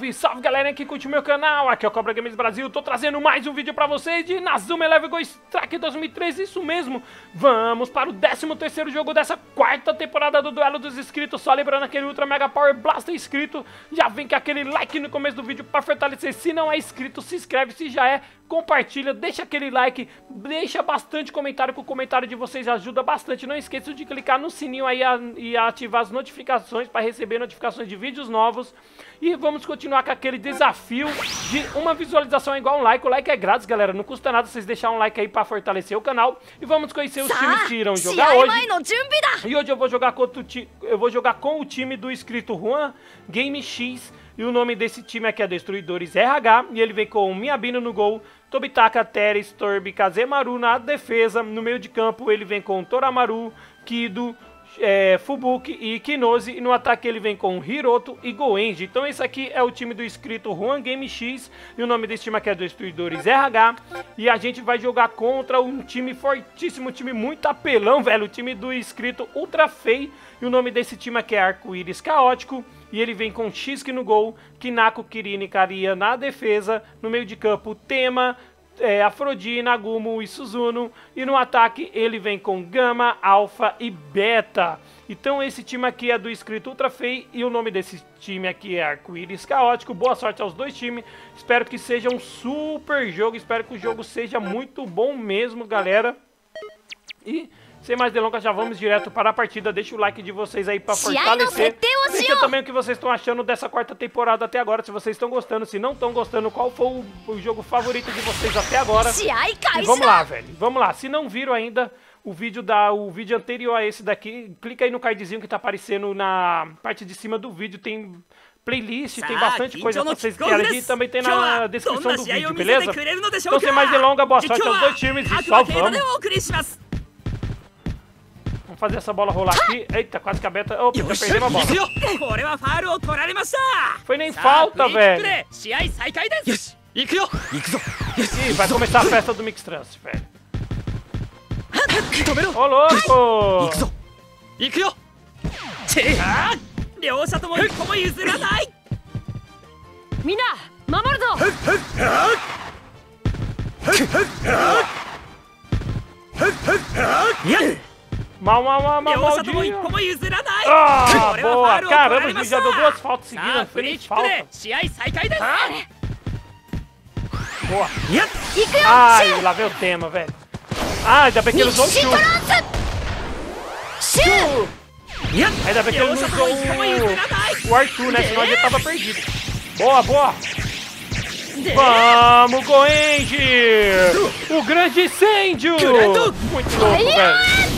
Salve, salve galera que curte o meu canal, aqui é o Cobra Games Brasil, tô trazendo mais um vídeo pra vocês de Inazuma Eleven Go Strike 2013, isso mesmo. Vamos para o 13º jogo dessa quarta temporada do Duelo dos Inscritos, só lembrando aquele Ultra Mega Power Blaster inscrito, já vem com aquele like no começo do vídeo pra fortalecer, se não é inscrito, se inscreve, se já é, compartilha, deixa aquele like, deixa bastante comentário, que o comentário de vocês ajuda bastante, não esqueça de clicar no sininho aí e ativar as notificações para receber notificações de vídeos novos. E vamos continuar com aquele desafio de uma visualização igual um like. O like é grátis, galera, não custa nada vocês deixarem um like aí para fortalecer o canal. E vamos conhecer os times que irão jogar hoje. E hoje eu vou jogar com o time do inscrito Juan Game X. E o nome desse time aqui é Destruidores RH. E ele vem com Miabino no gol, Tobitaka, Teres, Torbi, Kazemaru na defesa. No meio de campo ele vem com Toramaru, Kido, Fubuki e Kinoze, e no ataque ele vem com Hiroto e Goenji. Então esse aqui é o time do inscrito Juan Game X, e o nome desse time aqui é Destruidores RH, e a gente vai jogar contra um time fortíssimo, um time muito apelão, velho, o time do inscrito Ultra Fei, e o nome desse time aqui é Arco-Íris Caótico, e ele vem com Shiski no gol, Kinako, Kirin e Karia na defesa, no meio de campo Tema, Afrodite, Nagumo e Suzuno, e no ataque ele vem com Gama, Alpha e Beta. Então esse time aqui é do inscrito Ultra Fei, e o nome desse time aqui é Arco-Íris Caótico. Boa sorte aos dois times, espero que seja um super jogo, espero que o jogo seja muito bom mesmo, galera. E sem mais delongas, já vamos direto para a partida. Deixa o like de vocês aí para fortalecer. Deixa também o que vocês estão achando dessa quarta temporada até agora. Se vocês estão gostando, se não estão gostando, qual foi o jogo favorito de vocês até agora. E vamos lá, velho. Vamos lá. Se não viram ainda o vídeo anterior a esse daqui, clica aí no cardzinho que tá aparecendo na parte de cima do vídeo. Tem playlist, tem bastante coisa pra vocês querem, e também tem na descrição do vídeo, beleza? Então sem mais delongas, boa sorte aos dois times e só vamos. Vamos fazer essa bola rolar aqui. Eita, quase que a Beta... Opa, já perdemos a bola. Foi nem falta, velho. Ih, vai começar a festa do Mix Trance, velho. Ô, louco! Maldinho. Ah, boa. Caramba, o já deu duas faltas seguidas. Não foi nem falta. Boa. Ai, lá veio o Tema, velho. Ah, ainda bem que ele usou o Chu. Ainda bem que ele não usou o Arthur, né? Senão a gente tava perdido. Boa, boa. Vamos, Goenji! O grande incêndio! Muito louco, velho.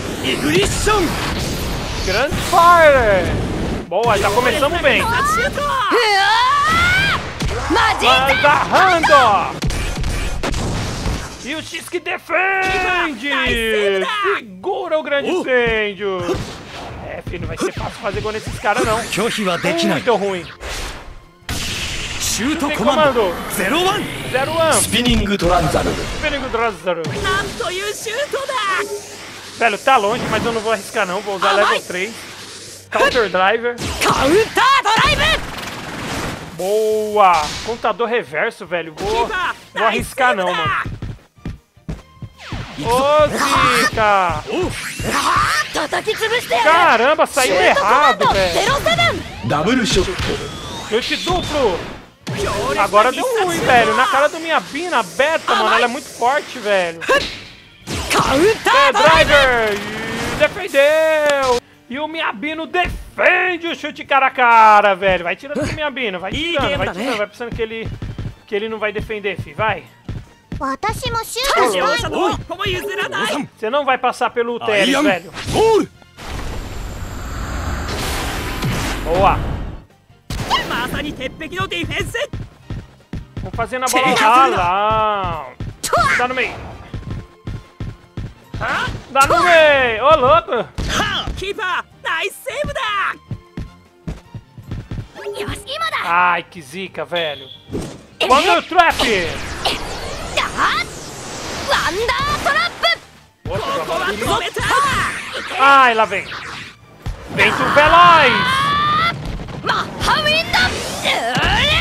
Grand Fire! Boa, já começamos bem. Agarrando! E o X que defende! Segura o grande incêndio! Filho, não vai ser fácil fazer gol nesses caras, não. Muito ruim. Tem comando! 0-1! Spinning Transaru! Velho, tá longe, mas eu não vou arriscar não, vou usar level 3. Counter Driver. Boa! Contador reverso, velho. Vou arriscar não, mano. Ô, Zika! Caramba, saiu errado, velho. Chute duplo! Agora deu ruim, velho. Na cara do Miabino, a Beta, mano, ela é muito forte, velho. Driver! Defendeu! E o Miabino defende o chute cara a cara, velho. Vai tirando o Miabino, vai tirando, vai pensando que ele não vai defender, fi. Vai. Você não vai passar pelo Teres, velho. Boa. Vamos fazer na bola lá. Tá no meio. Dá no meio! Ô, louco! Ai, que zica, velho! Wonder Trap! Ai, lá vem! Vento veloz!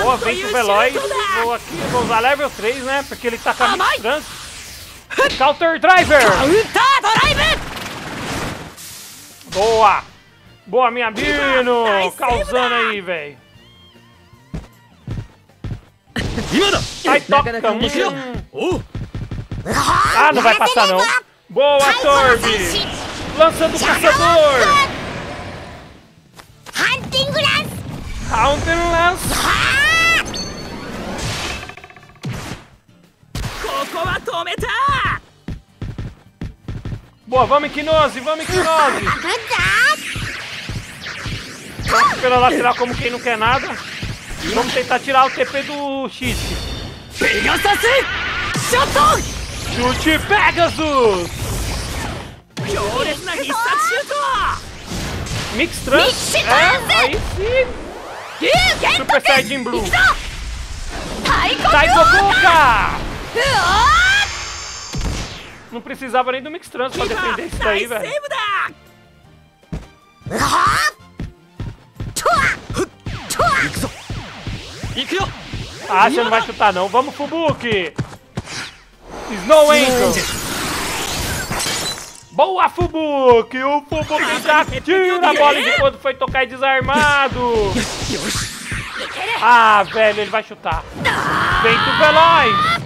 Boa, vem o Veloz. Vou aqui, vou usar level 3, né? Porque ele tá com a Mix Trans. Counter Driver! Boa! Boa, minha Bino! Causando aí, velho. Sai, toca! Ah, não vai passar, não. Boa, Torb! Lança do caçador! Counter Lance! Boa, vamos Equinose, vamos Equinose! Vamos pela lateral como quem não quer nada. Vamos tentar tirar o TP do X. Chute Pegasus! Mix Trans? É, aí sim! Super Saiyajin Blue! Taiko Boca! Não precisava nem do Mix Trans pra defender isso daí, velho. Ah, você não vai chutar não. Vamos, Fubuki! Snow Angel! Boa, Fubuki! O Fubuki já tira a bola enquanto foi tocar desarmado! Ah, velho, ele vai chutar. Vento Veloz!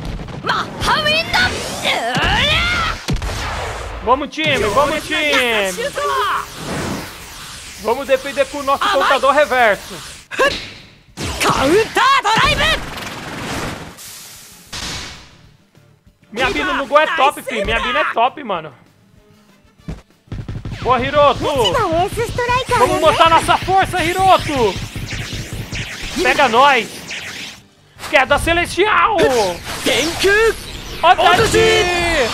Vamos, time! Vamos, time! Vamos defender com o nosso contador reverso. Minha Bino no gol é top, filho. Minha Bino é top, mano. Boa, Hiroto! Vamos mostrar nossa força, Hiroto! Pega nós! Queda Celestial! Odachi!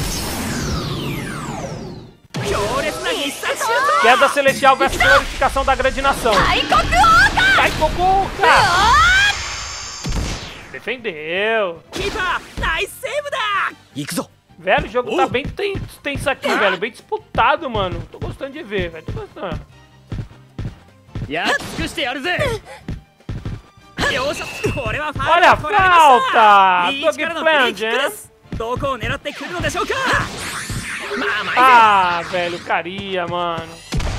Queda Celestial versus glorificação da grande nação. Taiko Boca! Defendeu! Velho, o jogo tá bem tenso aqui, velho. Bem disputado, mano. Tô gostando de ver, velho. Tô gostando. Olha a falta! Dog Plant, hein? Ah, velho, caria, mano.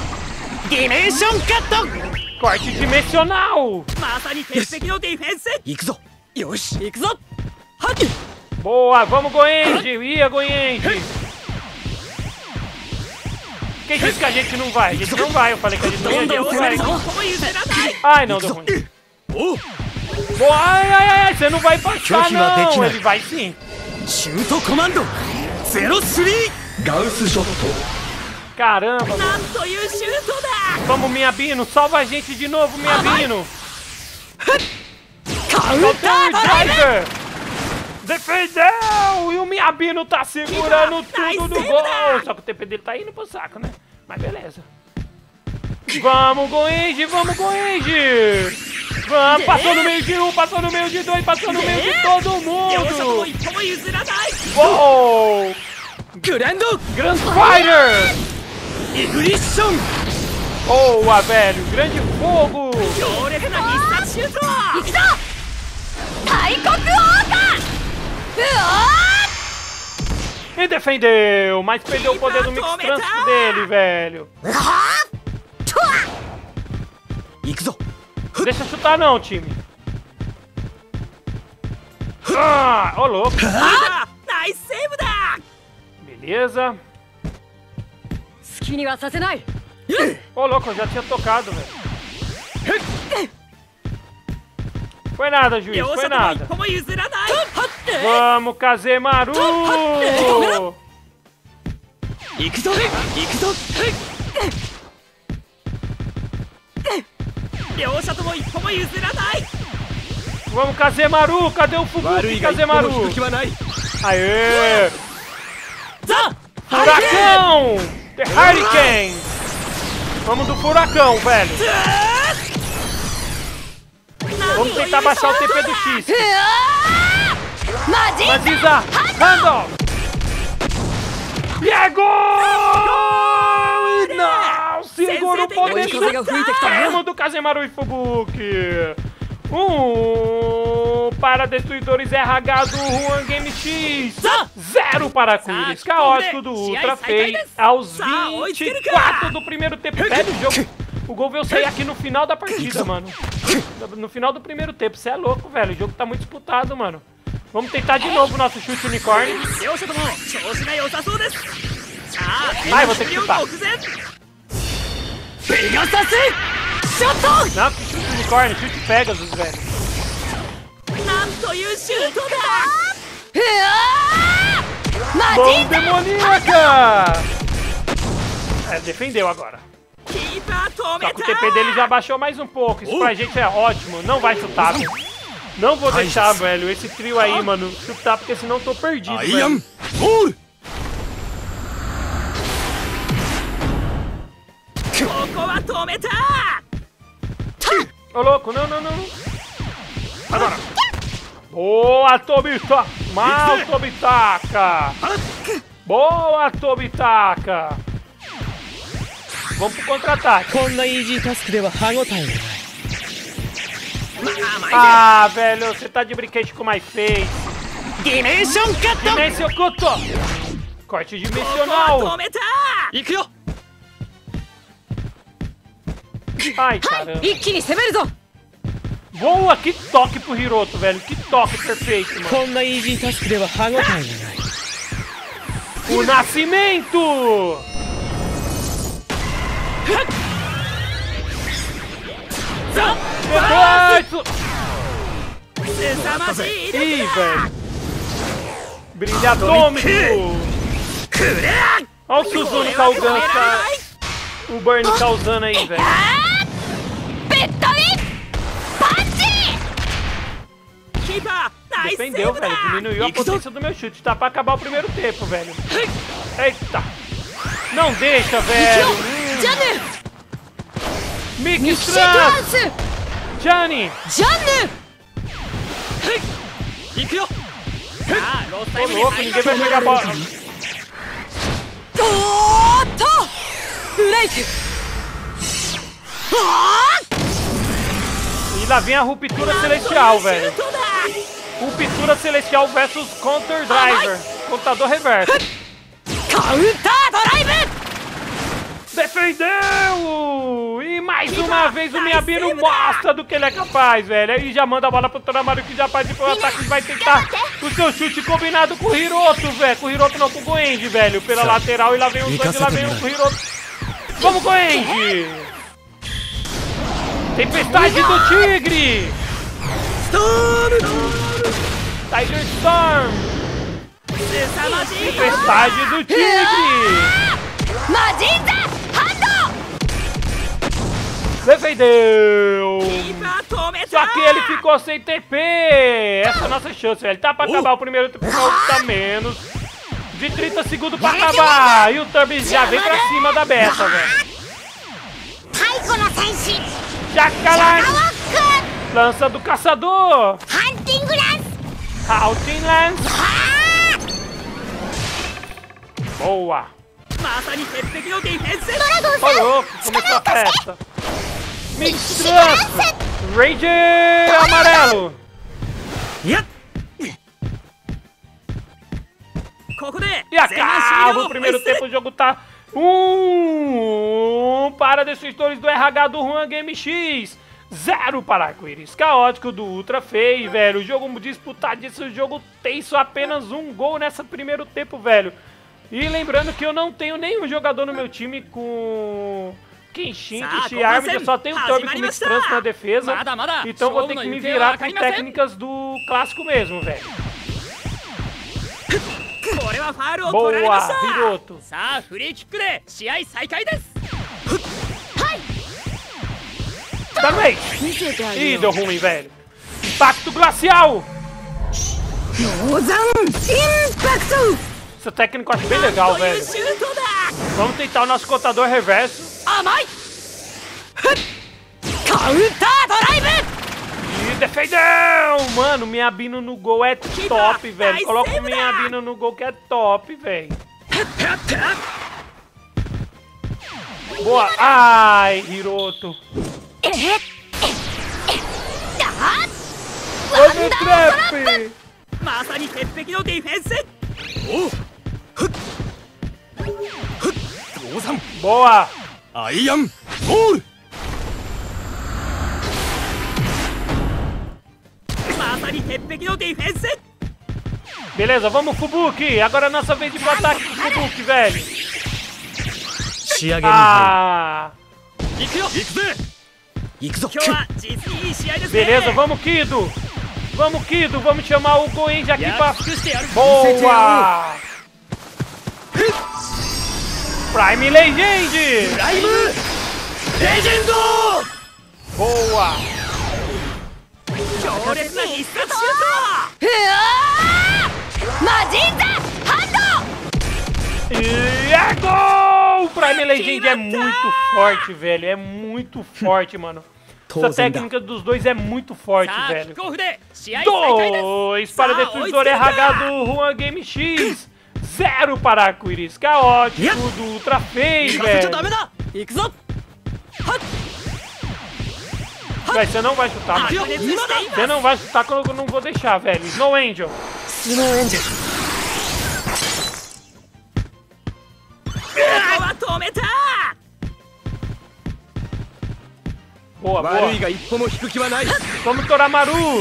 Corte dimensional! Boa, vamos, Goenji! Ia, Goenji! Quem disse que a gente não vai? A gente não vai, eu falei que a gente não ia, Ai, não, deu ruim. Boa, ai, você não vai passar, não! Ele vai sim! Caramba! Vamos, minha Bino! Salva a gente de novo, minha Bino! Counter Driver! Defendeu! E o Miyabino tá segurando tudo no gol! Só que o TP dele tá indo pro saco, né? Mas beleza. Vamos, Goenji! Vamos, Goenji! Vamos! Passou no meio de um, passou no meio de dois, passou no meio de todo mundo! Uou! Grand Fighter! Boa, velho! Grande fogo! E defendeu, mas perdeu o poder do Mix Trans dele, velho. Deixa chutar não, time. Ah, ô louco. Beleza. Ô louco, eu já tinha tocado, velho. Foi nada, juiz, foi nada. Vamos, Kazemaru! Vamos, Kazemaru! Cadê o Fubuki, Kazemaru? Aê! Furacão! The Hurricane! Vamos do furacão, velho! Vamos tentar baixar o TP do X. Maziza! Handle! E é gol! Não! Segura o poder supremo do Kazemaru e Fubuki! Para Destruidores RH do Juan Game X. 0 para Arco-Íris. Caótico do Ultra Fei aos 24 do primeiro tempo. Velho, o jogo... O gol veio sair aqui no final da partida, mano. No final do primeiro tempo. Você é louco, velho. O jogo tá muito disputado, mano. Vamos tentar de novo o nosso chute unicórnio. Ai, vou ter que chutar. Não, que chute unicórnio, chute Pegasus, velho. Bomba demoníaca! É, defendeu agora. Só que o TP dele já baixou mais um pouco. Isso pra gente é ótimo. Não vai chutar, velho. Não vou deixar, velho, esse trio aí, mano, chutar, porque senão eu tô perdido, velho. Ô, louco, não. Agora. Boa, Tobita! Mal, Tobitaka! Boa, Tobitaka! Vamos pro contra-ataque. Ah, velho, você tá de brinquedo com mais face. Dimensão Kuto! Corte dimensional! Ai, caramba. Boa, que toque pro Hiroto, velho. Que toque perfeito, mano. O nascimento! Ih, velho. Brilho atômico! Olha o Suzuno causando, o Burn causando aí, velho. Defendeu, velho. Diminuiu a potência do meu chute. Tá pra acabar o primeiro tempo, velho. Eita. Não deixa, velho. Mix Trans! Johnny! Tô louco, ninguém vai pegar a bola. E lá vem a ruptura celestial, velho. Ruptura celestial versus Counter Driver. Contador reverso. Defendeu! E mais uma vez o Miyabino mostra do que ele é capaz, velho. Aí já manda a bola pro Toramaru, que já parte pro ataque e vai tentar o seu chute combinado com o Hiroto, velho. Com o Hiroto não, com o Goenji, velho. Pela lateral e lá vem o Goenji, lá vem o Hiroto. Vamos, Goenji! Tempestade do Tigre! Tiger Storm! Tempestade do Tigre! Defendeu! Só que ele ficou sem TP! Essa é a nossa chance, velho. Tá pra acabar o primeiro tempo, tá menos de 30 segundos pra acabar! E o Turby já vem pra cima da Beta, velho. Jackalance! Lança do caçador! Hunting Lance! Boa! Ô, louco, começou a festa! Mix Trans! Ranger amarelo! E acaba o primeiro tempo, o jogo tá 1 para Destruidores do RH do Juan Game X. 0 para Arco-Íris Caótico do Ultra Fei, velho. O jogo disputadíssimo, o jogo tem só apenas um gol nesse primeiro tempo, velho. E lembrando que eu não tenho nenhum jogador no meu time com Kenshin, Kishi, Armid, eu só tenho o Turbo com Mix Trans na defesa. Então vou ter que me virar com técnicas do clássico mesmo, velho. Boa, Hiroto. Também. Ih, deu ruim, velho. Impacto glacial. Esse técnico eu acho bem legal, velho. Vamos tentar o nosso contador reverso. E defendeu! Mano, Miyabino no gol é top, velho. Coloca o Miyabino no gol que é top, velho. Boa. Ai, Hiroto. Olha o trap! まさに鉄壁のディフェンス。 おうふっふっ降参 Boa! アイアンボールまさに鉄壁のディフェンス。 Beleza, vamos Fubuki! Agora é nossa vez de ir pro ataque do Fubuki, velho! 仕上げに入 Ah! 行くよ。 る行くぜ行くぞ今日は実にいい試合ですね。 Beleza, vamos Kido! Vamos Kido, vamos chamar o Goenji aqui や pra... っ尽くしてやる。 Boa! Prime Legend! プライムレジェンド Boa! 強烈な必殺シュート。 うわーマジンザハン E é gol! O Prime Legend é muito forte, velho. É muito forte, mano. Essa técnica dos dois é muito forte, さあキッ velho. クオフで試合再開です。 2 para Sa- destruidor oito RH segundos. do Juan Game X. 0 para Arco-Íris Caótico do Ultra Fei, 行かせちゃ velho. ダメだ行くぞ Véi, você não vai chutar, 白 mano. 熱しています Você não vai chutar quando eu não vou deixar, velho. Snow Angel. スノーエンジェルここは止めた。 Boa, 悪 boa. いが一歩も引く気はない Vamos, Toramaru.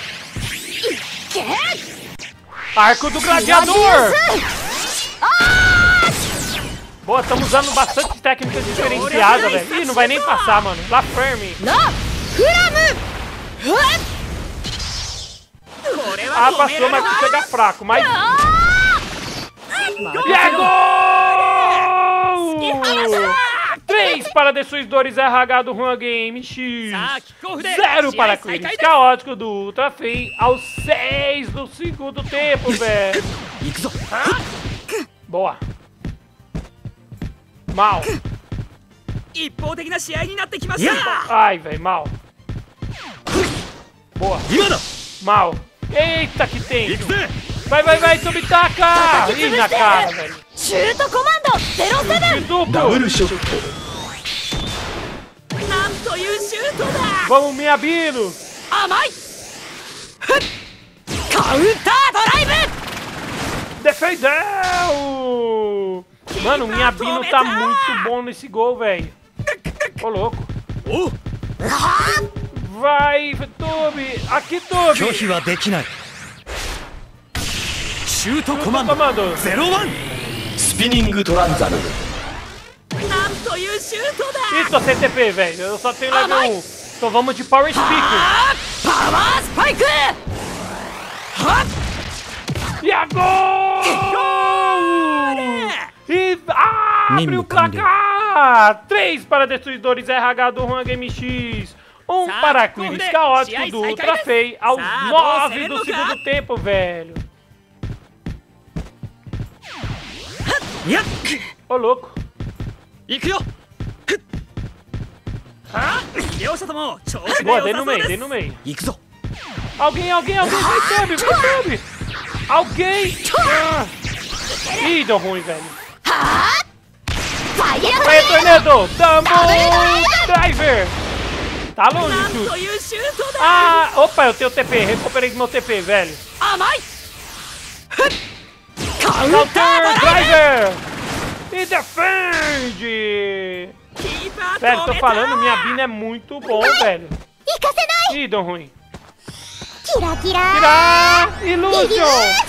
Arco do Gladiador. Boa, estamos usando bastante técnicas diferenciadas, velho. Ih, não vai nem passar, mano. La Fermi. のフラムふわっこれ Ah, は止め passou, られ mas ない。 chega fraco. Mas... あ E é gol! 3 para Destruidores RH do Juan Game X. さあキックオフで 0 試 para 合再 Quiris 開です。 Caótico do Ultra Fei aos 6 do segundo tempo, velho. 行くぞ Boa. Mal. 一方的な試合になってきました。 Ai, velho, mal. Boa. 今だ Mal. Eita, que 行 tem. くぜ Vai, vai, vai, Tobitaka. Ih, na cara, velho. シュートコマンド07 De ダブ duplo. ルショットなんというシュートだ。 Vamos, Miyabino. 甘い。 カウンタードライブ Defendeu! Mano, o Miyabino tá muito bom nesse gol, velho. Ô, louco. おう Vai, Tobi. Aqui, 拒 Tobi. 否はできないシュートコマンド Comando. 01スピニングトランザルなんというシュートだ。 Isso, CTP, velho. Eu só tenho level 1. Então vamos de Power Speaker. パワースパイクはっ E a gol! E abre Nimo o placar! 3 para Destruidores RH do Juan Game X. 1 Sabe, para corre, Quiris Caótico Shiai, do sai, Ultra cai, Fei aos Sabe, 9 você do no segundo lugar. tempo, velho. いや Ô, louco. 行くよ両者とも調子が Boa, 良 dei さ no そう meio, で dei す no。meio. 行くぞ Alguém, alguém, alguém. Vai, Tobi, vai, Tobi. Alguém. Ah. Ih, deu ruim, velho. ファイヤー Vai, Tornado. Double Driver. Tá longe, なんと chute. いうシュートだ。 Ah, opa, eu tenho TP. Recuperei meu TP, velho. 甘い。 カウンター Counter ドライ Driver. E defende. キーパー Velho, 止 tô め falando, た。 minha Bina é muito bom, velho. 行かせない Ih, deu ruim. キラキラ Tirar イリュー Illusion. ジョ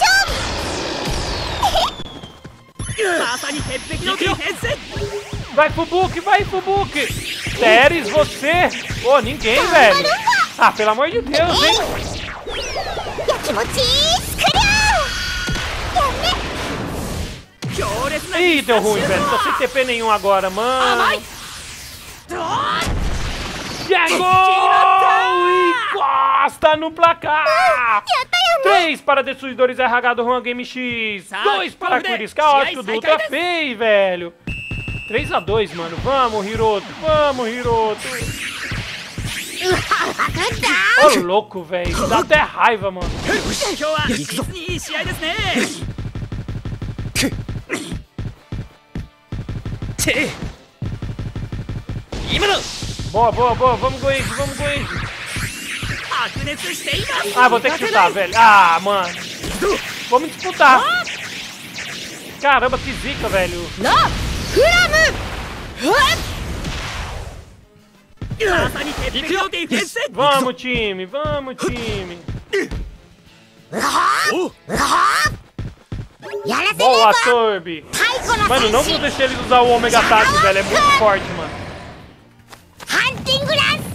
ンまさに鉄壁のディフェンス。 Vai, Fubuki, vai, Fubuki. Teres, você. Ô, ninguém, velho. Ah, pelo amor de Deus, hein. やきもちスクリャーやめ強烈な Ih, 必 deu 殺シ ruim, ュ velho. ー Tô sem ト。 TP nenhum agora, mano. 甘い。ドーン。 E é gol! Encosta no placar! 3 para Destruidores RH do Juan Game X. 2 para Quiris Caótico do Ultra Fei, velho. 3-2, mano. Vamos, Hiroto. Vamos, Hiroto. Ô, louco, velho. Dá até raiva, mano. 今日は実にいい試合ですね。 て今だ Boa, boa, boa. Vamos, Goenji. Vamos, Goenji. 白熱しています。 Ah, vou ter que chutar, velho. Ah, mano. Vamos disputar. Caramba, que zica, velho. なフラムふわっまさに鉄壁のディフェンス。 Vamos, time. Vamos, time. やらせねえ Boa, ぞ Turbi. 太古の Mano, não 戦 vou 士 deixar eles usar o Omega Attack, velho. É muito forte, mano. ハンティングランス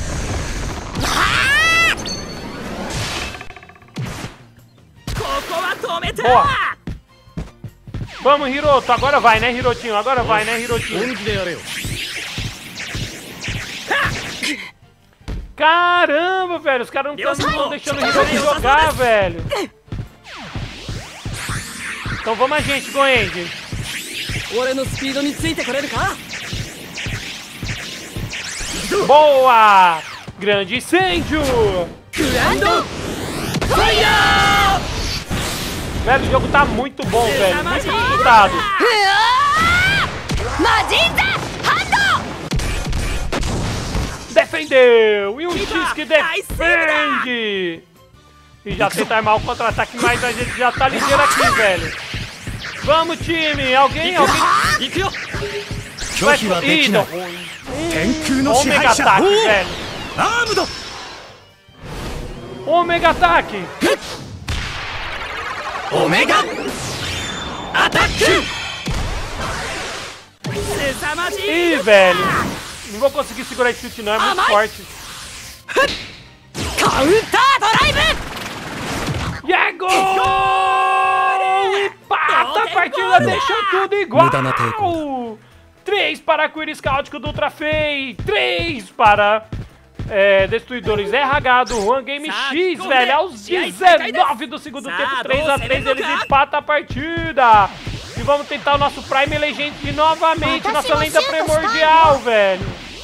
ここは止めた。 Boa. Vamos, Hiroto. Agora vai, né, Hirotinho? Agora vai, né, Hirotinho? 本気でやれよ Caramba, velho. Os caras não estão deixando o Hiroto jogar, velho. Então vamos a gente, Goenji. 俺のスピードについてこれるか Boa! Grande incêndio! グランドファイヤ Velho, o jogo tá muito bom, velho. Muito disputado. うわーマジンザハン Defendeu! E um X que defende! E já tenta armar o contra-ataque, mas a gente já tá ligeiro aqui, velho. Vamos, time! Alguém? 行くよ Vai... 拒否はで Ih, きな não. い天空の支 Omega 配者 Ataque, おう velho. アームド Omega Ataque! オメガアタック凄まじい。 Ih, velho. Não vou conseguir segurar esse chute, não. É muito forte. カウンタードライブ E é gol! Empata a partida, deixa tudo igual! Muda na tecla. 3 para Arco-Íris Cáutico do Ultra Fei, 3 para Destruidores RH do Juan Game X, velho, aos 19 do segundo tempo, 3-3, eles empatam a partida! E vamos tentar o nosso Prime Legend novamente, nossa lenda primordial, velho!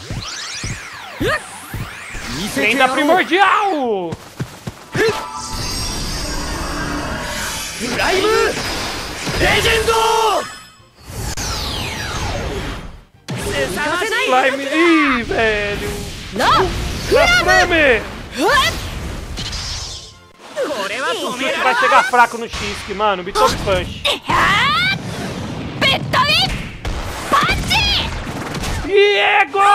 Lenda primordial! プライムレジェンド凄まじい。 Slime, ih, velho! な Slime! ふわっこれは止 O め Chute ら vai れない。 chegar fraco no X, mano, Bitob Punch. はーベッドウィンパンチ E é gol!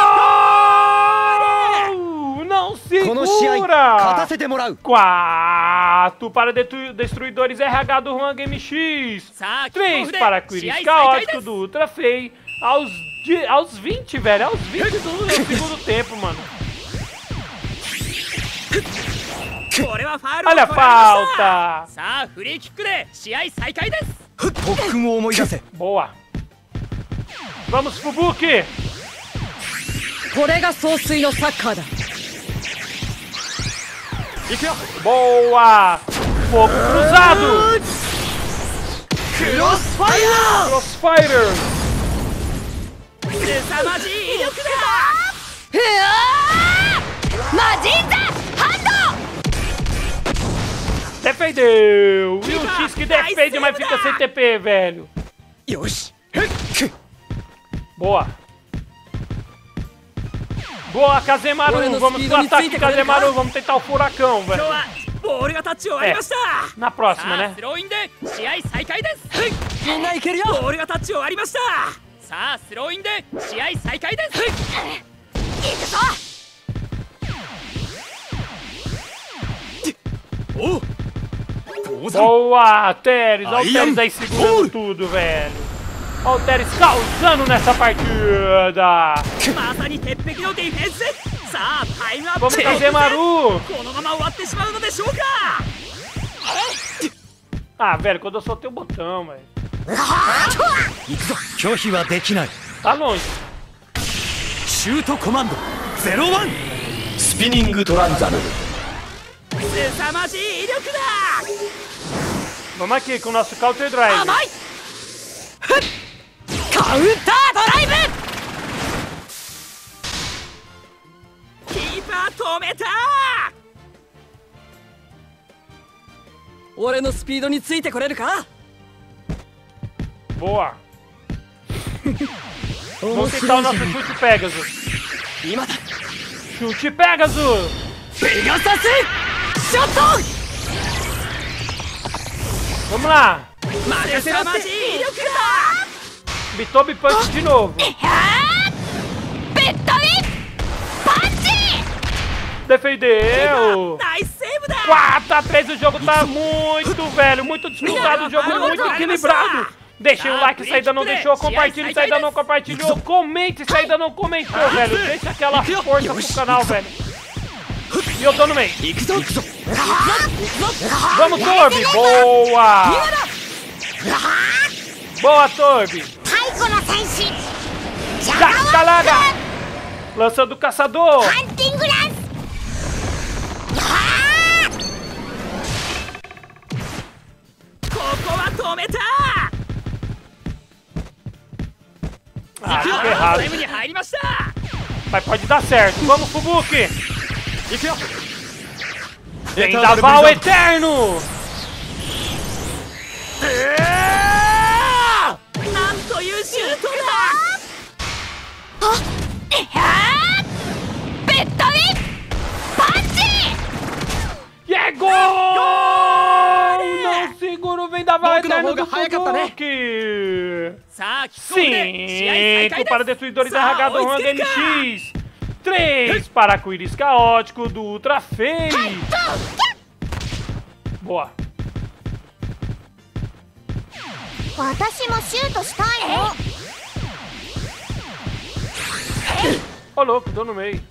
Não この試合勝た segura! せてもらう 4 para Destruidores RH do Juan Game X. さあ、 3 para Arco-Íris Caótico do Ultra Fei. Aos 20, velho. Aos 20 do segundo tempo, mano. これはファウルを Olha a 取られました。 falta! さあ、フリーキックで試合再開です。 特訓を思い出せ Boa. Vamos, Fubuki! これが総帥のサッカーだ行くよ Boa! Fogo cruzado! クロスファイヤ Crossfighter! 凄まじい威力だ。 うわーマジンザハン Defendeu! E o X que defende, mas fica sem TP, velho. ーよしふっく Boa. Boa, Kazemaru. Vamos pro ataque, Kazemaru. Vamos tentar o furacão, 今日 velho. はボールがタッチを割りました。 Na próxima, さあ né? スローインで試合再開です。 みんないけるよボールがタッチを割りました。さあスローインで試合再開です。 おう当然 Boa, Teres. Olha o Aí, Teres aí segurando gol. tudo, velho. Olha o Teres causando nessa partida. まさに鉄壁のディフェンス。さあタイムアップ Vamos, Kazemaru. このまま終わってしまうのでしょうか。 Ah, velho, quando eu soltei o botão, velho. 行くぞ拒否はできない Tá longe. シュートコマンド01 スピニングトランザル凄まじい威力だ。 Vamos aqui com o nosso Counter Drive. 甘いふっカウンタードライブキーパー止めた。 俺のスピードについてこれるか Boa. 面 Vamos 白 tentar o いじゃ nosso ない chute Pegasus. 今だ Chute Pegasus. ペガサスショット。 Vamos lá. 任せろって威力だ。 Bitobi Punch de novo. ベッドウィパンチ。 Defendeu. ナイスセーブだ。 4-3, o jogo tá muito, velho, muito disputado, o jogo muito equilibrado. Deixei o like se ainda não deixou, compartilhe se ainda não compartilhou, comente se ainda não comentou, velho. Deixa aquela força pro canal, velho. E eu tô no meio. Vamos, Torbi. Boa. Boa, Torbi. 太古の戦士ジャ Jacalaga. Lançando o caçador. ハンティングランス。 ここは止めた。 Ah, que errado. タイムに入りました。 Mas pode dar certo. Vamos, Fubuki. Vendaval Eterno. なんというシュートだ。 ベッドウィパンチ。 E é gol! Não segura o Vendaval Eterno do Fubuki. さあ、キックオフで試合再開 5 para です。 Destruidores RH do Hang NX. 3 para Arco-Íris Caótico do Ultra Fei. Boa. 私もシュートしたいの。 Ô, louco, deu no meio.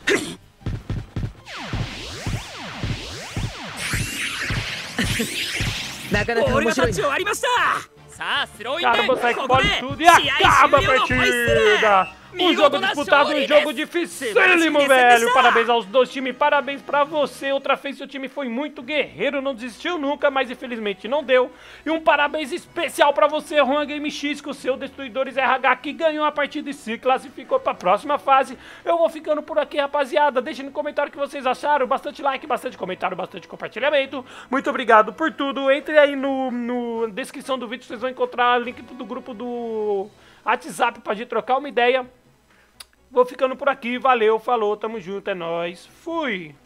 なかなか面白い。ボールがタッチ終わりました。さあ、スローイン Caramba, sai で com ここ bola で e tudo e 試合 acaba a 終了のホイッスル。 partida! Um jogo disputado, um jogo dificílimo, velho! Parabéns aos dois times, parabéns pra você! Outra vez seu time foi muito guerreiro, não desistiu nunca, mas infelizmente não deu. E um parabéns especial pra você, Juan Game X, com o seu Destruidores RH, que ganhou a partida e se classificou pra próxima fase. Eu vou ficando por aqui, rapaziada. Deixem no comentário o que vocês acharam. Bastante like, bastante comentário, bastante compartilhamento. Muito obrigado por tudo. Entre aí na descrição do vídeo, vocês vão encontrar o link do grupo do WhatsApp pra gente trocar uma ideia. Vou ficando por aqui, valeu, falou, tamo junto, é nóis, fui!